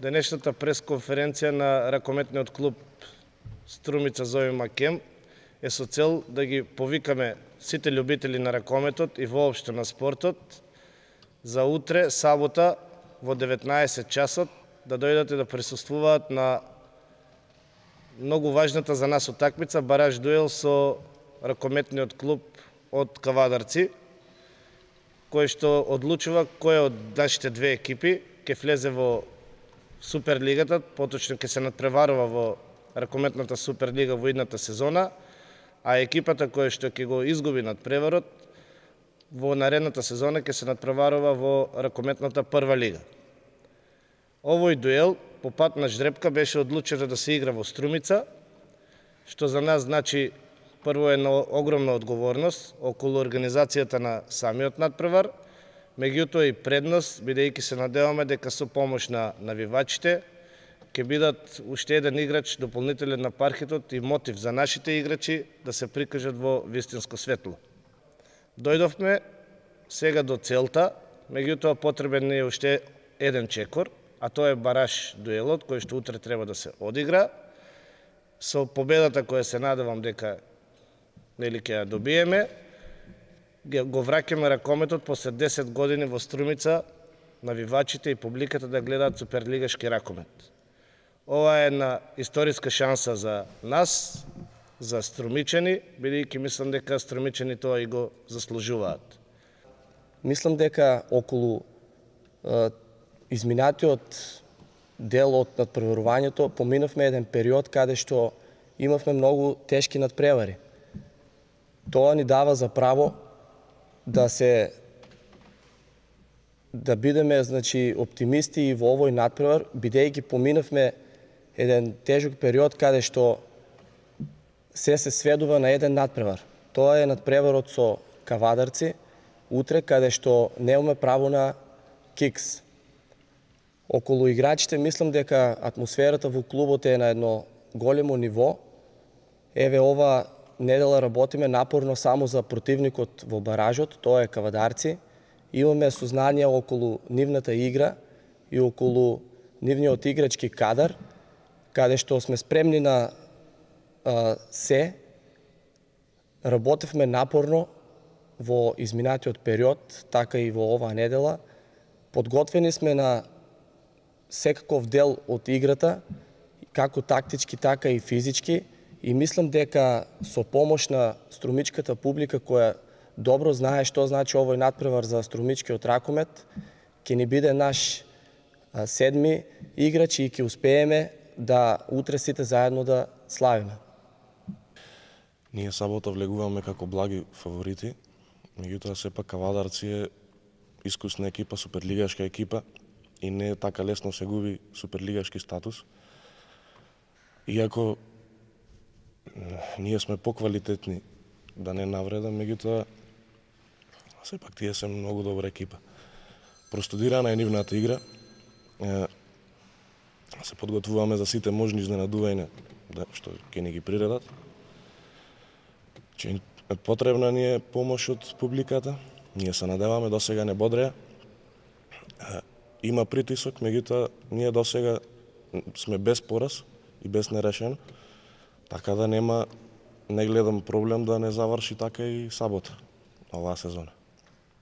денешната пресконференција на ракометниот клуб Струмица Зови Макем е со цел да ги повикаме сите љубители на ракометот и воопшто на спортот за утре, сабота, во 19 часот, да дојдат и да присуствуваат на многу важната за нас утакмица, бараж дуел со ракометниот клуб од Кавадарци, кој што одлучува кој од нашите две екипи ќе влезе во Суперлигата, поточно ќе се надпреварува во ракометната Суперлига во идната сезона, а екипата која што ќе го изгуби надпреварот во наредната сезона ќе се надпреварува во ракометната Прва лига. Овој дуел по пат на ждрепка беше одлучено да се игра во Струмица, што за нас значи прво една огромна одговорност околу организацијата на самиот надпревар, меѓутоа и предност, бидејќи се надеваме дека со помош на навивачите ќе бидат уште еден играч дополнителен на паркетот и мотив за нашите играчи да се прикажат во вистинско светло. Дојдовме сега до целта, меѓутоа потребен не е уште еден чекор, а тоа е бараж дуелот кој што утре треба да се одигра. Со победата која се надевам дека ќе ја добиеме, го враќаме ракометот после 10 години во Струмица, навивачите и публиката да гледаат суперлигашки ракомет. Ова е една историска шанса за нас, за струмичани, бидејќи мислам дека струмичани тоа и го заслужуваат. Мислам дека околу изминатиот дел од надпреварувањето поминавме еден период каде што имавме многу тешки надпревари. Тоа ни дава за право да бидеме оптимисти и во овој надпревар, бидејќи поминавме еден тежок период каде што се сведува на еден надпревар. Тоа е надпреварот со Кавадарци, утре каде што немаме право на кикс. Околу играчите мислам дека атмосферата во клубот е на едно големо ниво. Еве ова недела работиме напорно само за противникот во баражот, тоа е Кавадарци. Имаме сознание околу нивната игра и околу нивниот играчки кадар, каде што сме спремни на се. Работевме напорно во изминатиот период, така и во оваа недела. Подготвени сме на секаков дел од играта, како тактички, така и физички, и мислам дека со помош на струмичката публика која добро знае што значи овој надпревар за струмичкиот ракомет, ќе ни биде наш седми играч и ќе успееме да утре сите заедно да славиме. Ние сабота влегуваме како благи фаворити, меѓутоа сепак Кавадарци е искусна екипа, суперлигашка екипа и не е така лесно се губи суперлигашки статус. Иако ние сме поквалитетни, да не навредам, меѓутоа сепак тие се многу добра екипа. Простудирана е нивната игра, се подготвуваме за сите можни изненадувања што ќе ни ги приредат. Потребна ни е помош од публиката, ние се надеваме, досега не бодреа. Има притисок, меѓутоа ние досега сме без пораз и без нерешено, така да не гледам проблем да не заврши така и сабота оваа сезона.